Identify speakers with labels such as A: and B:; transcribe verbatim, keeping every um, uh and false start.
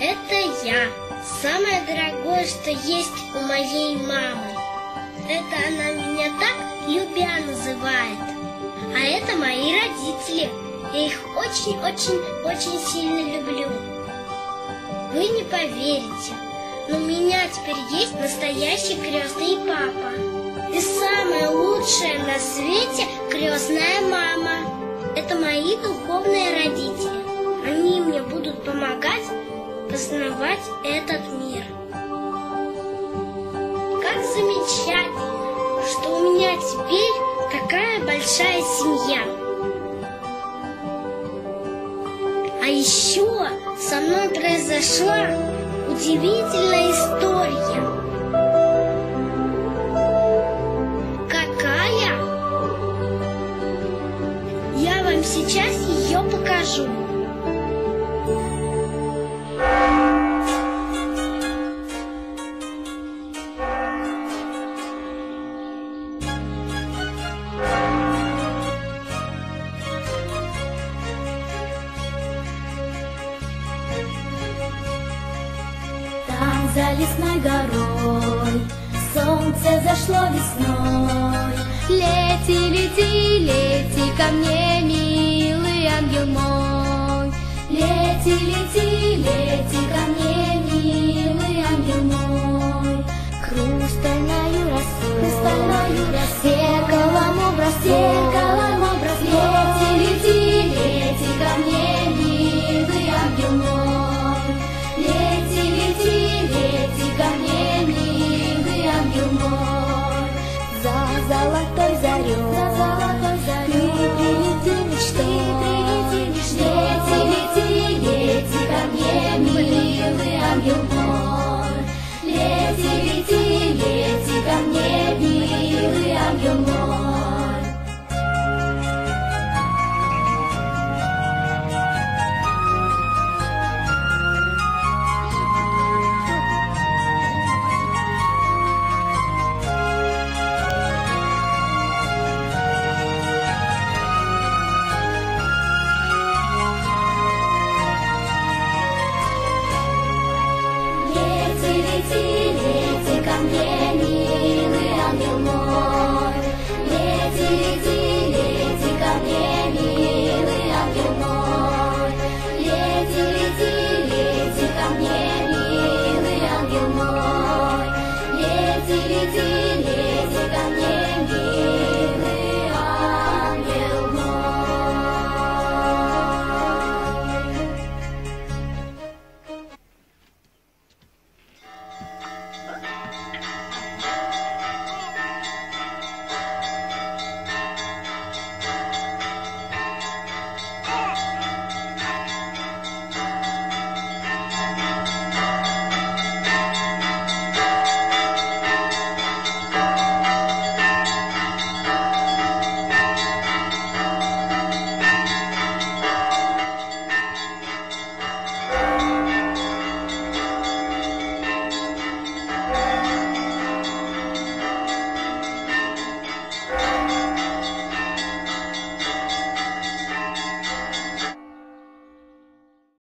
A: Это я. Самое дорогое, что есть у моей мамы. Это она меня так любя называет. А это мои родители. Я их очень-очень-очень сильно люблю. Вы не поверите, но у меня теперь есть настоящий крестный папа. И самая лучшая на свете крестная мама. Это мои духовные родители. Они мне будут помогать познавать этот мир. Как замечательно, что у меня теперь такая большая семья. А еще со мной произошла удивительная история. Какая? Я вам сейчас ее покажу.
B: За лесной горой солнце зашло весной. Лети, лети, лети ко мне, милый ангел мой. Лети, лети, лети ко мне, милый ангел мой. Хрустальною росой, хрустальною росой, зеркалом образ, зеркалом образ. Лети, лети, лети ко мне, милый ангел мой. Лети, лети, лети ко мне, милый ангел мой. За золотой зарей, за золотой зарей ты прилети мечтой, прилети мечтой. Лети, лети, лети ко мне, милый ангел мой.